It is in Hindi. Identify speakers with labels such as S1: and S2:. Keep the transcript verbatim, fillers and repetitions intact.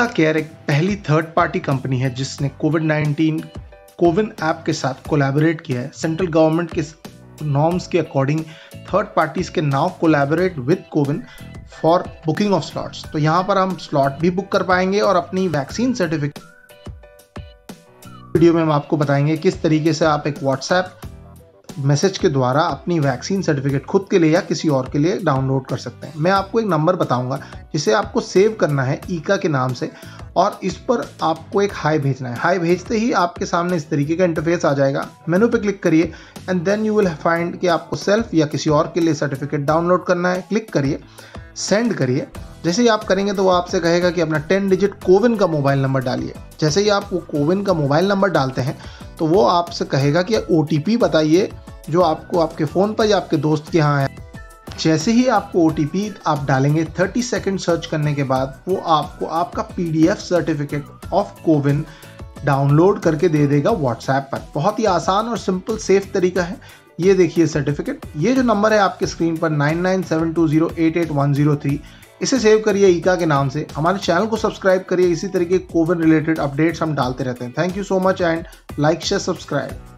S1: केयर एक पहली थर्ड पार्टी कंपनी है जिसने कोविड नाइन्टीन कोविन ऐप के साथ कोलैबोरेट किया है। सेंट्रल गवर्नमेंट के नॉर्म्स के अकॉर्डिंग थर्ड पार्टीज के now collaborate with CoWIN for booking of slots. तो यहाँ पर हम स्लॉट भी बुक कर पाएंगे और अपनी वैक्सीन सर्टिफिकेट वीडियो में हम आपको बताएंगे किस तरीके से आप एक व्हाट्सएप मैसेज के द्वारा अपनी वैक्सीन सर्टिफिकेट खुद के लिए या किसी और के लिए डाउनलोड कर सकते हैं। मैं आपको एक नंबर बताऊंगा जिसे आपको सेव करना है ईका के नाम से और इस पर आपको एक हाई भेजना है। हाई भेजते ही आपके सामने इस तरीके का इंटरफेस आ जाएगा। मेनू पे क्लिक करिए and then you will find कि आपको सेल्फ या किसी और के लिए सर्टिफिकेट डाउनलोड करना है। क्लिक करिए, सेंड करिए। जैसे ही आप करेंगे तो वो आपसे कहेगा कि अपना टेन डिजिट कोविन का मोबाइल नंबर डालिए। जैसे ही आप वो कोविन का मोबाइल नंबर डालते हैं तो वो आपसे कहेगा कि ओ टी पी बताइए जो आपको आपके फ़ोन पर या आपके दोस्त के यहाँ है। जैसे ही आपको ओ टी पी आप डालेंगे तीस सेकंड सर्च करने के बाद वो आपको आपका P D F certificate of CoWIN download करके दे देगा व्हाट्सएप पर। बहुत ही आसान और सिंपल सेफ तरीका है। ये देखिए सर्टिफिकेट। ये जो नंबर है आपके स्क्रीन पर nine nine seven two zero eight eight one zero three, इसे सेव करिए ईका के नाम से। हमारे चैनल को सब्सक्राइब करिए। इसी तरीके कोविन रिलेटेड अपडेट्स हम डालते रहते हैं। Thank you so much and like share subscribe.